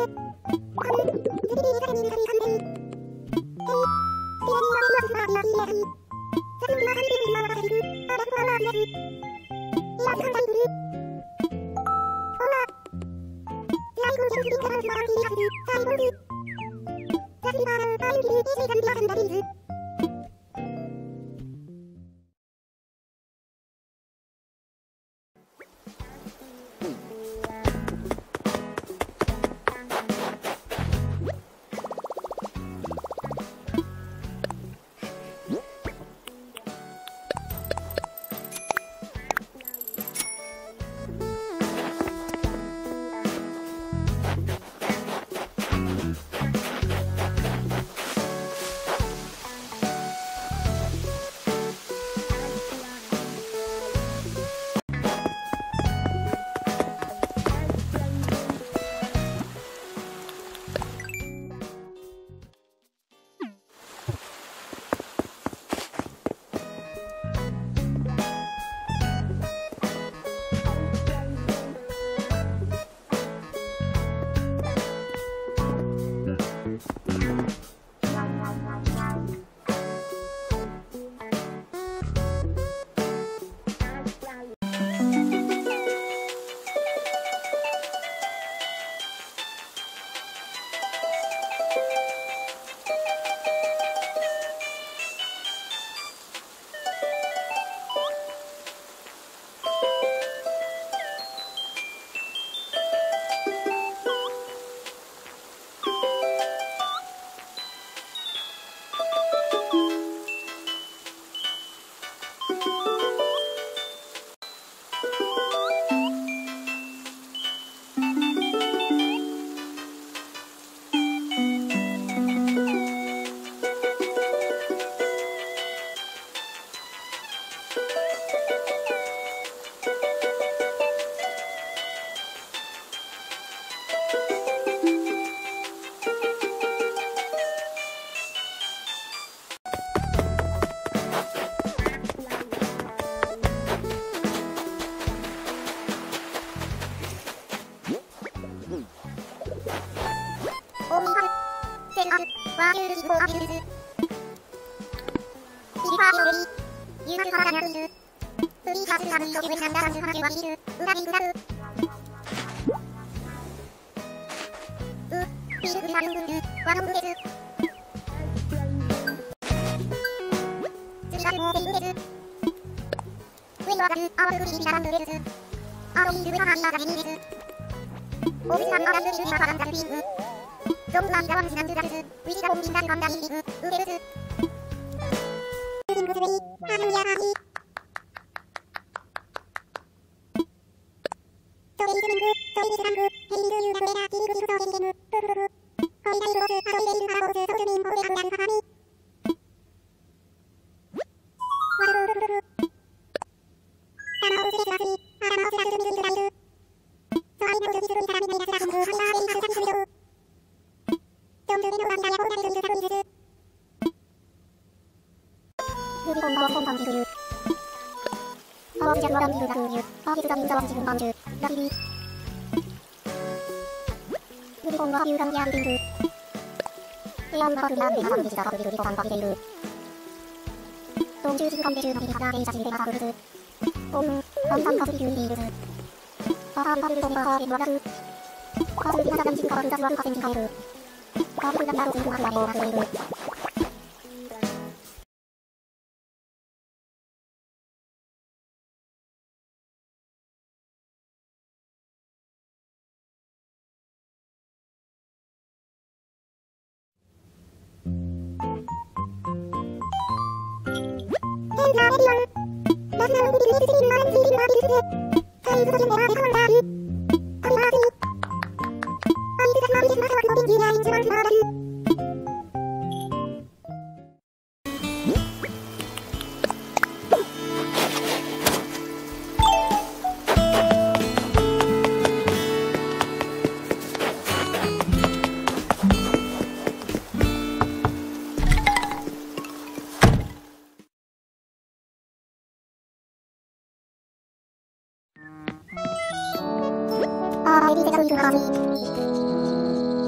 Baby, take a little coffee.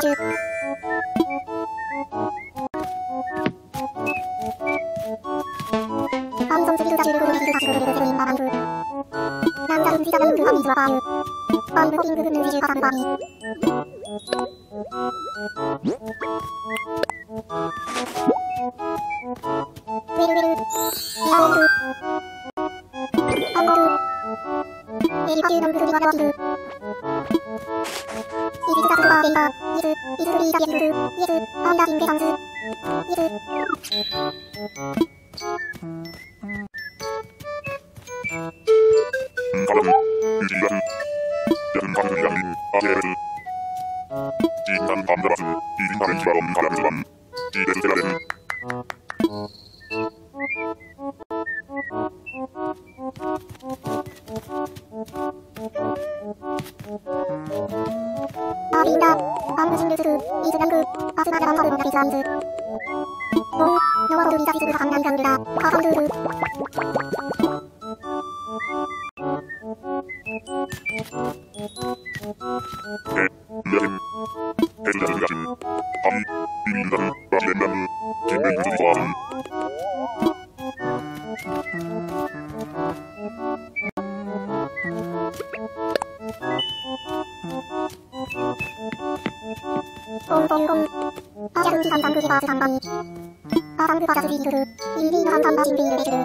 中。アンソンスビルダチュールグルリルダチュールルルルインバランク。なんだるんじだるんるアミズワパーユ。パンブピンググヌージジュカタンバーニ。ウェルウェル。リアオンル。アンゴル。エリパチューナングルリワラワキル。イジズダスルバーゲンバー。イズフリーダゲルルル。イズ、アンダキンベサンズ。イズ。 カラム、ユジヤス、ヤンカルヤンリン、アジェル、ジンダンパンダバス、イリンパレンジバロンカラムズバン、ジーデステラレン。アービンダ、アンムジンルスル、イズナング、アスナジャバンバルノガリザンズ。ボン、ノワボルリザシズルハンナンガンルダ、カーファンルール。トントントン。アジャルンジサンサングジバースサンバニ。アーサングバザスビールル。インビーノハンサンバシンビールレジル。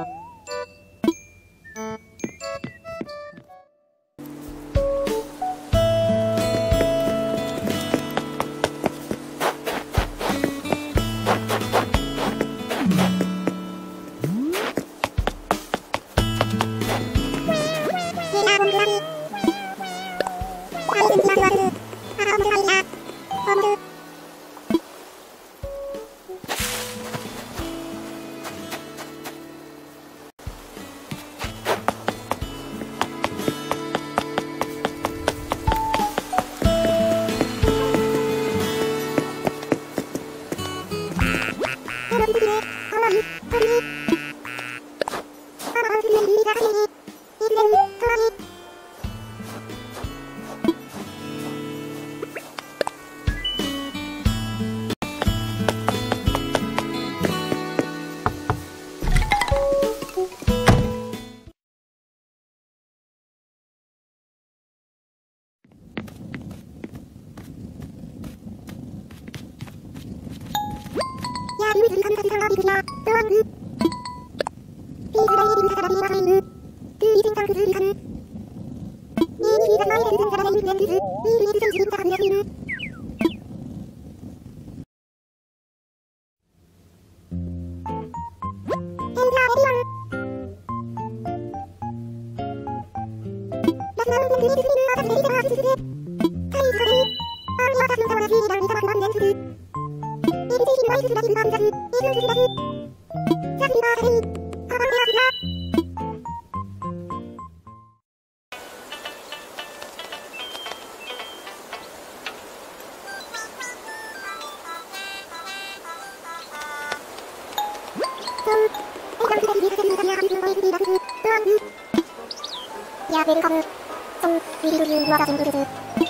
やベルカム。ソン、ウィリルリューワダジングルズ。オン、ア、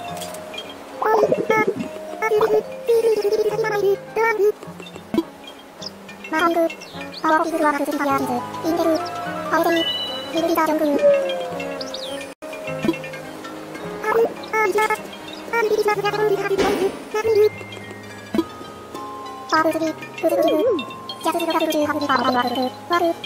アルリル、ピールリルリルリルリママイル、ドアング。マラング、パワーオフィズルワナグズリファイアーリズ、インデル、パレデリ、リルリダージョングル。アル、アイジャー、アンビリマズガガロンリハビリライズ、ナブル。パーブズリ、ブズブリル、ジャズズドガブルジューハブリパーワルルル、ワル。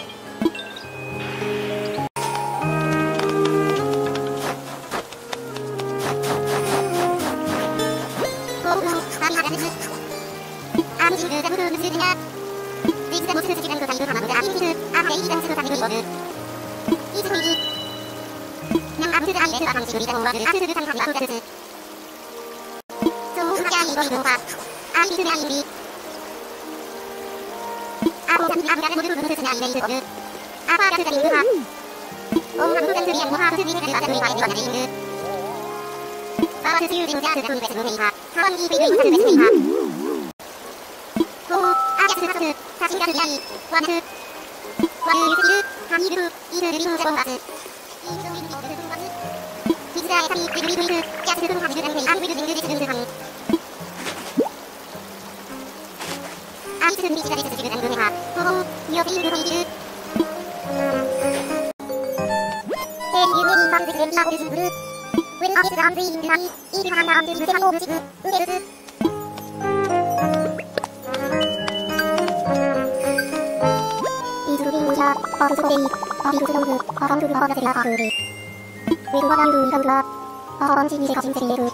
ないいいはなあんずではもうじくうれるイズルビンジャーパルズゴレイアビルズロングアバンルルバーナゼラーカールウェルワランルイラウラアバンジニセカジンセリエル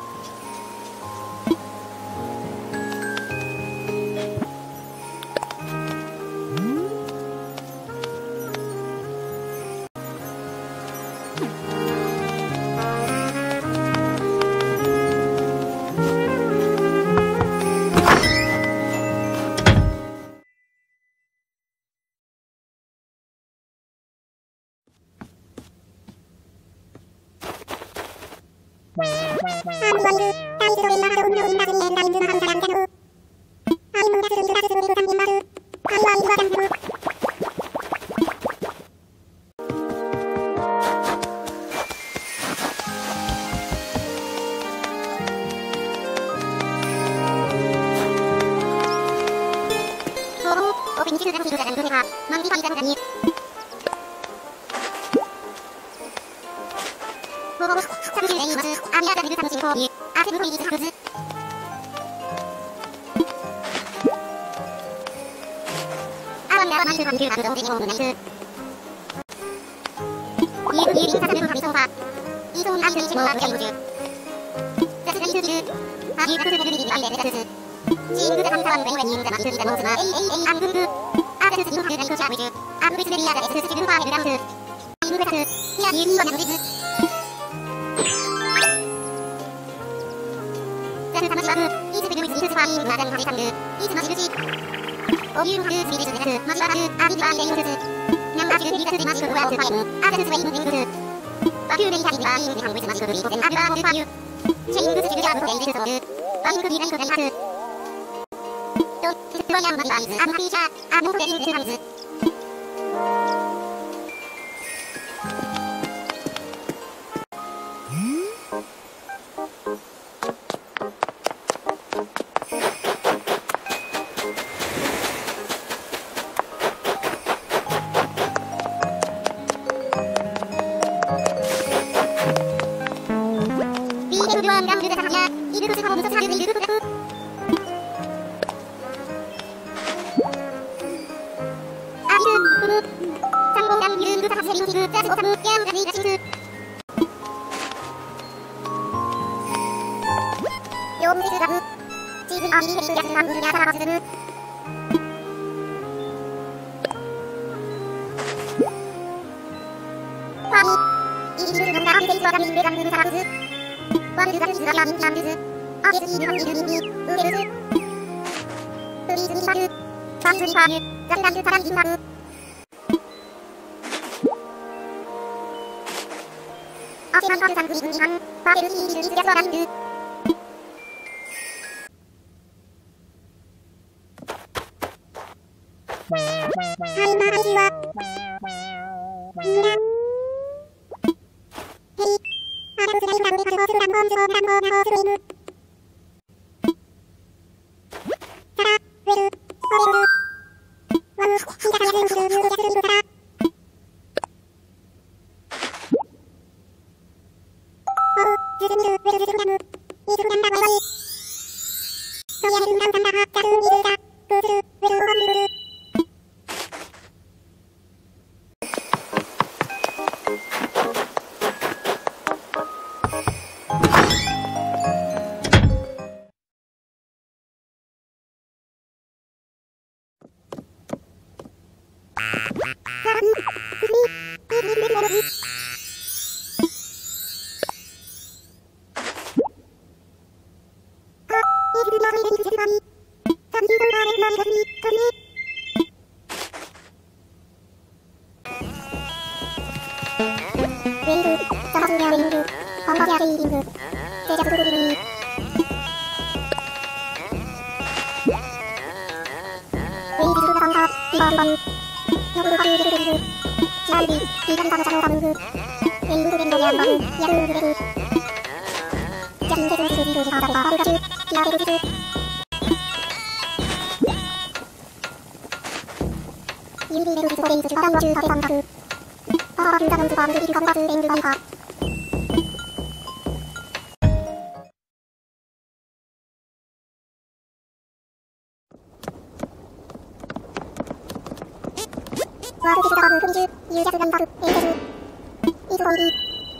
ワールドバブフリジュ、ユージャズガンバブ、エイテズ、イズボンビー。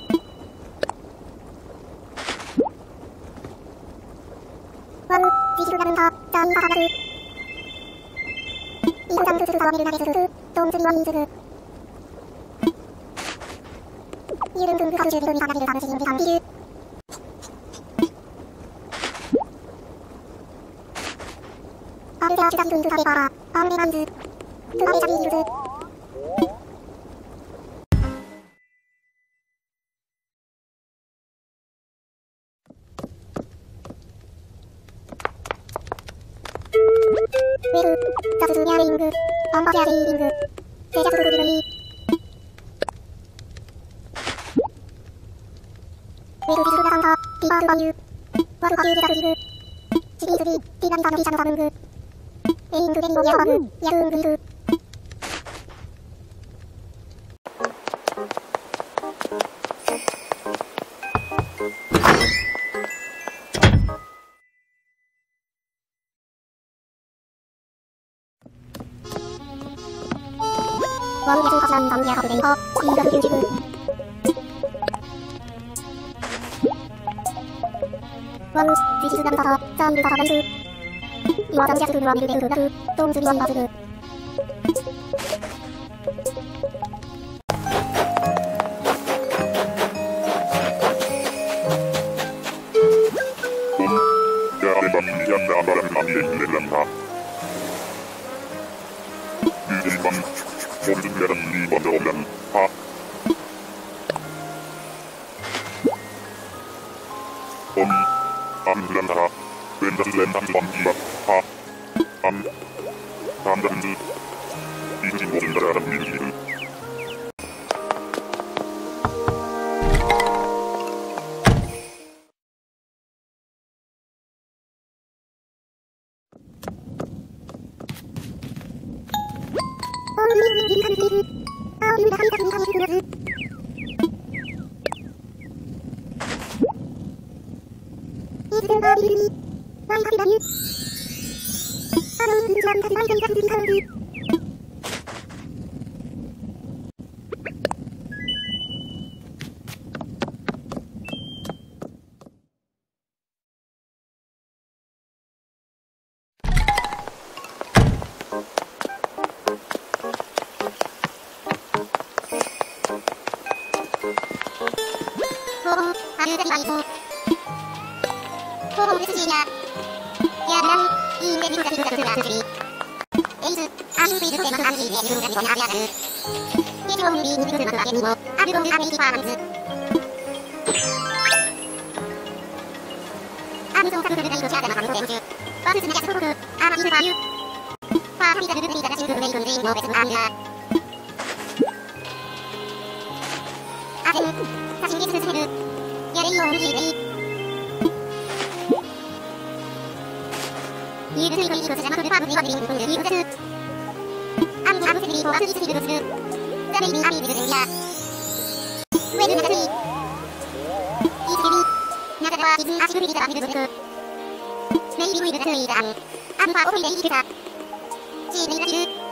ワム、ビジルガルンダ、ダーンバハガル。イグダンブズルバワミルナゲズルル、ドンズリワミンズル。ユルンブンブカルジュビルミカナビルタムジンビカンビル。アルデアチュダリルンドタレバー、アンレマンズ、トゥアレチャビールズ。ウェル、ザズズニャーレイング、アンバギャーレイリング、セジャズルルビルミー。ウェルビズルガサンダ、ティバールバンユー、ワルバユーデザズジグ、チビーズビー、ティガニタのビシャノバムング、エイングベリオヤロバグ、ヤルーングイル。ワンゲズカスランダンギアハブデイカ、シーガルキュージグ。ワン、ビジズダルタタ、ザンルタタバンズ。イワザンジャズルルワミルデウルダル、ドンズリワンバズル。 Maybe we will do it.